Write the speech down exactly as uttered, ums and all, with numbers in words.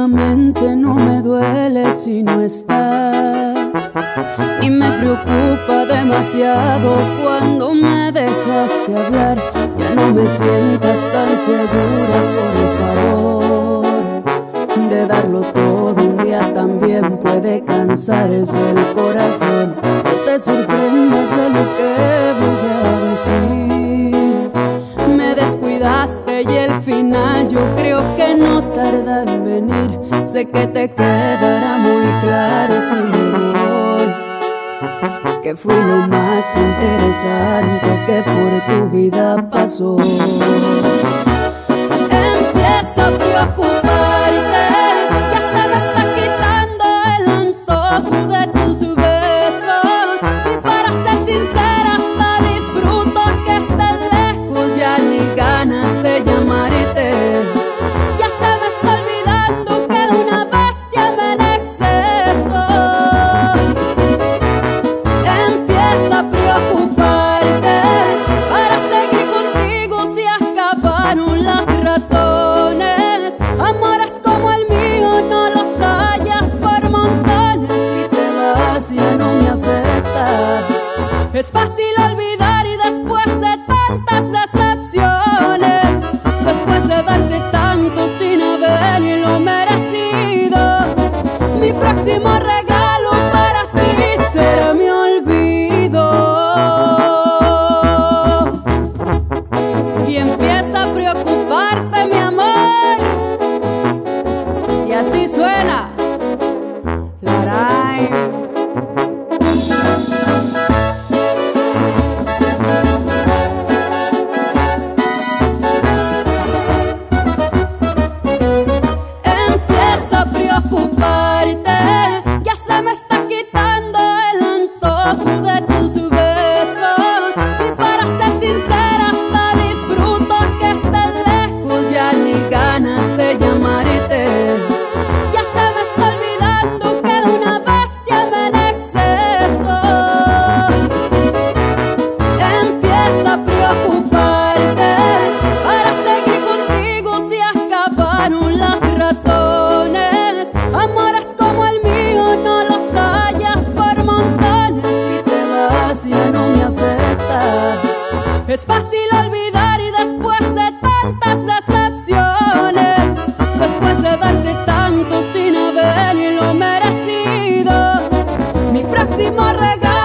Últimamente no me duele si no estás, y me preocupa demasiado cuando me dejas de hablar. Ya no me sientas tan segura, por favor. De darlo todo un día también puede cansarse el corazón. No te sorprendas de lo que voy a decir. Me descuidaste y el final yo creo que no tarda en venir. Sé que te quedará muy claro si me voy, que fui lo más interesante que por tu vida pasó. Empieza a preocuparte, ya se me está quitando el antojo de tus besos. Y para ser sincera hasta disfruto que estés lejos, ya ni ganas de llamarte. Ya se me está olvidando que una bestia me en exceso. Empieza a preocuparte para seguir contigo si acabaron las razones. Amores como el mío no los hallas por montones. Si te vas ya no me afecta. Es fácil olvidar y después de tantas decepciones, después de darte tanto sin haberlo merecido, mi próximo regalo para ti será mi olvido. Y empieza a preocuparte, mi amor, y así suena Laray. Empieza a preocuparte, ya se me está quitando el antojo de tus besos. Y para ser sincera hasta disfruto que estés lejos, ya ni ganas de llamarte. Ya se me está olvidando que una bestia me en exceso. Empieza a preocuparte para seguir contigo si acabaron las razones. Amores como el mío no los hallas por montones. Si te vas ya no me afecta. Es fácil olvidar y después de tantas decepciones, después de darte tanto sin haberlo merecido, mi próximo regalo